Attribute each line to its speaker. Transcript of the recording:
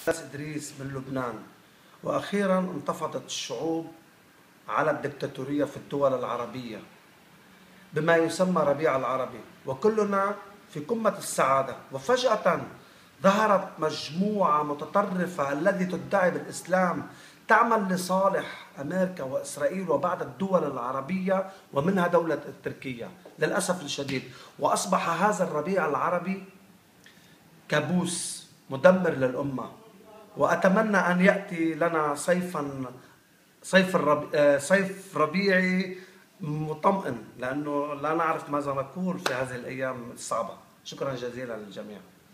Speaker 1: إدريس من لبنان. وأخيرا انتفضت الشعوب على الدكتاتورية في الدول العربية بما يسمى ربيع العربي، وكلنا في قمة السعادة. وفجأة ظهرت مجموعة متطرفة التي تدعي بالإسلام تعمل لصالح أمريكا وإسرائيل وبعض الدول العربية ومنها دولة تركيا للأسف الشديد. وأصبح هذا الربيع العربي كابوس مدمر للأمة. وأتمنى أن يأتي لنا صيف ربيعي مطمئن، لأنه لا نعرف ماذا نقول في هذه الأيام الصعبة. شكرا جزيلا للجميع.